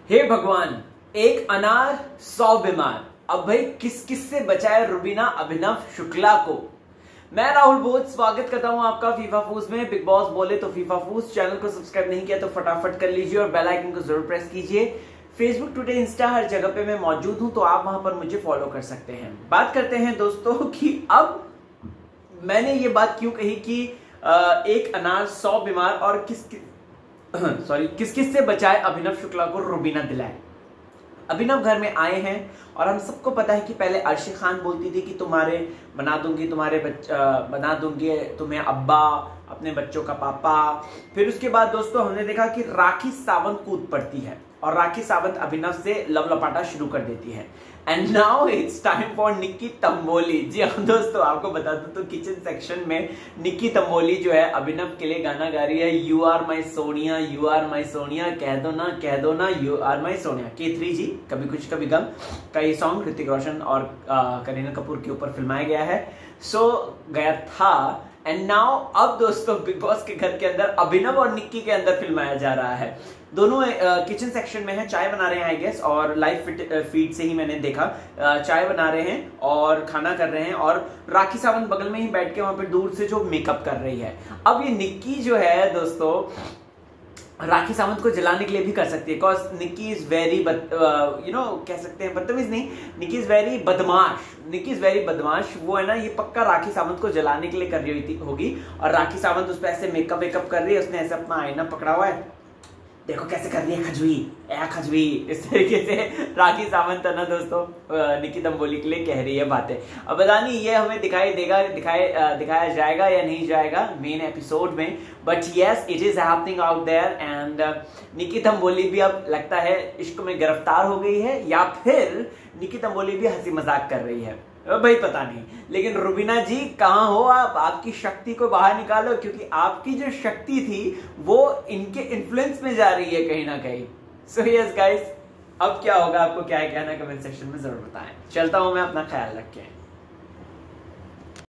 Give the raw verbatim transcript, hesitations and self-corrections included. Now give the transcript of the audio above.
हे भगवान, एक अनार सौ बीमार। अब भाई किस किस से बचाए रुबीना अभिनव शुक्ला को। मैं राहुल बहुत स्वागत करता हूं आपका फीफा फूस में। बिग बॉस बोले तो फीफा फूस चैनल को सब्सक्राइब नहीं किया तो फटाफट कर लीजिए और बेल आइकन को जरूर प्रेस कीजिए। फेसबुक, ट्विटर, इंस्टा हर जगह पे मैं मौजूद हूं, तो आप वहां पर मुझे फॉलो कर सकते हैं। बात करते हैं दोस्तों कि अब मैंने ये बात क्यों कही कि एक अनार सौ बीमार और किस सॉरी किस किस से बचाए अभिनव शुक्ला को रुबीना दिलाए। अभिनव घर में आए हैं और हम सबको पता है कि पहले अर्शी खान बोलती थी कि तुम्हारे बना दूंगी तुम्हारे बच्चा बना दूंगी तुम्हें अब्बा, अपने बच्चों का पापा। फिर उसके बाद दोस्तों हमने देखा कि राखी सावंत कूद पड़ती है और राखी सावंत अभिनव से लव लपाटा शुरू कर देती है। And now it's time for Nikki Tamboli. जी हाँ दोस्तों, आपको बता दूं तो किचन सेक्शन में निक्की तंबोली जो है अभिनव के लिए गाना गा रही है। You are my Sonia, you are my Sonia, कह दो ना कह दो ना यू आर माई सोनिया। के थ्री जी कभी कुछ कभी गम का ये सॉन्ग ऋतिक रोशन और करीना कपूर के ऊपर फिल्माया गया है। सो so, गया था एंड नाउ अब दोस्तों बिग बॉस के घर के अंदर अभिनव और निक्की के अंदर फिल्माया जा रहा है। दोनों किचन सेक्शन में है, चाय बना रहे हैं आई गेस, और लाइव फीड से ही मैंने देखा चाय बना रहे हैं और खाना कर रहे हैं और राखी सावंत बगल में ही बैठ के वहां पे दूर से जो मेकअप कर रही है। अब ये निक्की जो है दोस्तों राखी सावंत को जलाने के लिए भी कर सकती है, because Nikki is very you know कह सकते हैं बदतमीज नहीं, निक्की इज वेरी बदमाश। निक्की इज वेरी बदमाश। वो है ना, ये पक्का राखी सावंत को जलाने के लिए कर रही होगी और राखी सावंत उस पर ऐसे मेकअप वेकअप कर रही है। उसने ऐसे अपना आईना पकड़ा हुआ है, देखो कैसे कर रही है खजवी ए खजवी। इस तरीके से राखी सावंत है ना दोस्तों निक्की तंबोली के लिए कह रही है बातें। अब पता नहीं ये हमें दिखाई देगा दिखाए दिखाया जाएगा या नहीं जाएगा मेन एपिसोड में, but yes it is happening out there. And Nikki Tamboli भी अब लगता है इश्क में गिरफ्तार हो गई है या फिर निक्की तंबोली भी हंसी मजाक कर रही है, भाई पता नहीं। लेकिन रुबीना जी कहाँ हो आप? आपकी शक्ति को बाहर निकालो, क्योंकि आपकी जो शक्ति थी वो इनके इन्फ्लुएंस में जा रही है कहीं ना कहीं। सो यस गाइस, अब क्या होगा, आपको क्या है कहना कमेंट सेक्शन में जरूर बताएं। चलता हूं मैं, अपना ख्याल रखें।